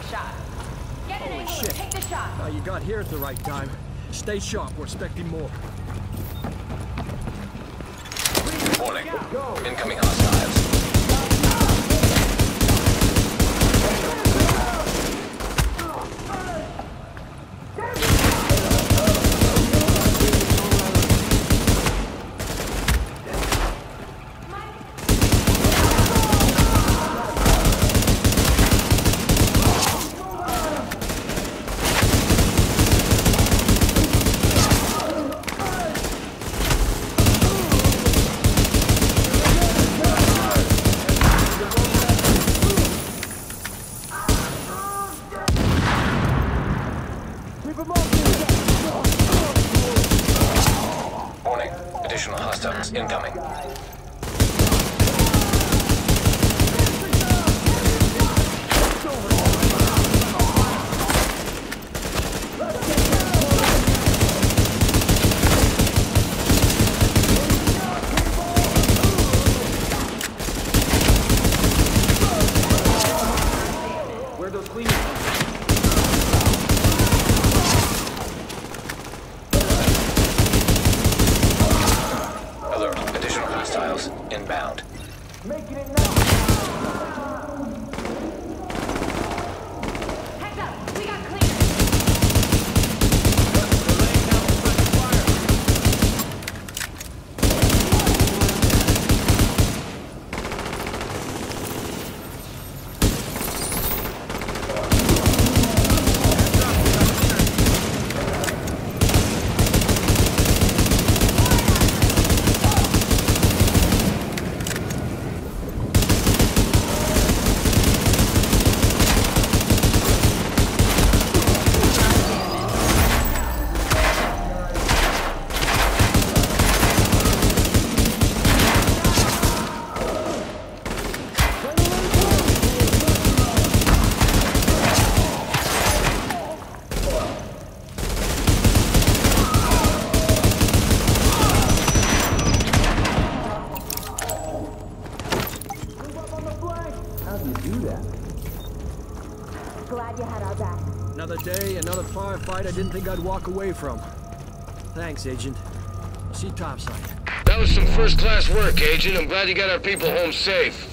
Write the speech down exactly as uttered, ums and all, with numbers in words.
shot. Get an Holy angle shit. and take the shot. Uh, you got here at the right time. Stay sharp, we're expecting more. Warning. Incoming hostiles. Warning. Additional hostiles incoming. Where'd those cleaners come from? Alert. Additional hostiles inbound. Making it now. Heads up, we got clear. Glad you had our back. Another day, another firefight I didn't think I'd walk away from. Thanks, Agent. I'll see you topside. That was some first-class work, Agent. I'm glad you got our people home safe.